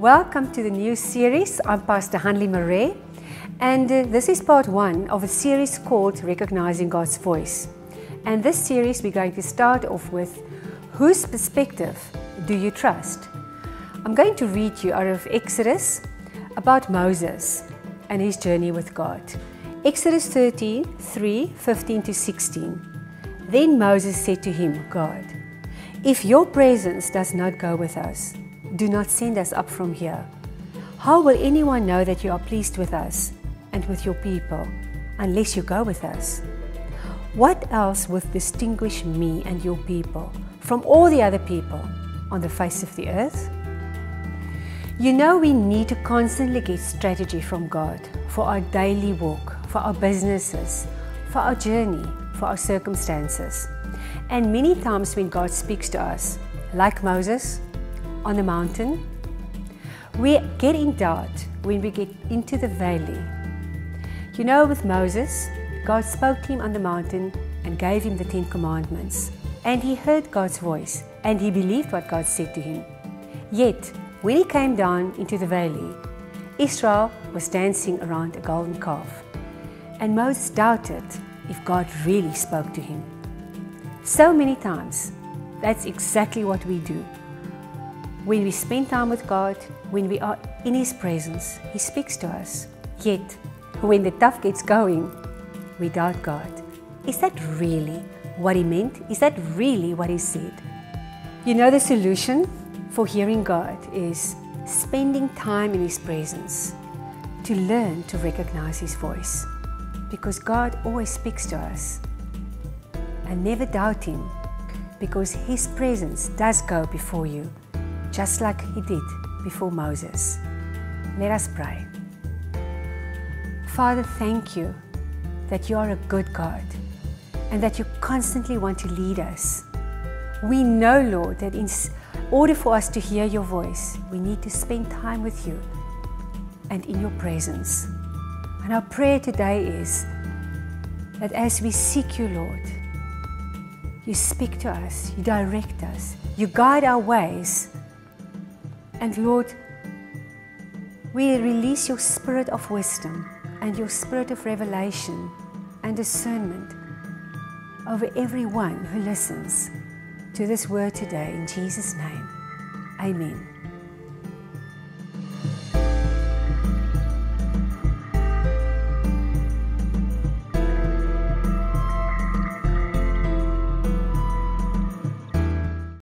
Welcome to the new series. I'm Pastor Hanli Marais, and this is part one of a series called Recognizing God's Voice. And this series we're going to start off with, whose perspective do you trust? I'm going to read you out of Exodus about Moses and his journey with God. Exodus 13:3-15-16. Then Moses said to him, God, if your presence does not go with us, do not send us up from here. How will anyone know that you are pleased with us and with your people unless you go with us? What else would distinguish me and your people from all the other people on the face of the earth? You know, we need to constantly get strategy from God for our daily walk, for our businesses, for our journey, for our circumstances. And many times when God speaks to us, like Moses on the mountain, we get in doubt when we get into the valley. You know, with Moses, God spoke to him on the mountain and gave him the 10 commandments. And he heard God's voice and he believed what God said to him. Yet, when he came down into the valley, Israel was dancing around a golden calf. And Moses doubted if God really spoke to him. So many times, that's exactly what we do. When we spend time with God, when we are in His presence, He speaks to us. Yet, when the tough gets going, we doubt God. Is that really what He meant? Is that really what He said? You know, the solution for hearing God is spending time in His presence to learn to recognize His voice. Because God always speaks to us. And never doubt Him, because His presence does go before you, just like He did before Moses. Let us pray. Father, thank you that you are a good God and that you constantly want to lead us. We know, Lord, that in order for us to hear your voice, we need to spend time with you and in your presence. And our prayer today is that as we seek you, Lord, you speak to us, you direct us, you guide our ways. And Lord, we release your spirit of wisdom and your spirit of revelation and discernment over everyone who listens to this word today. In Jesus' name, amen.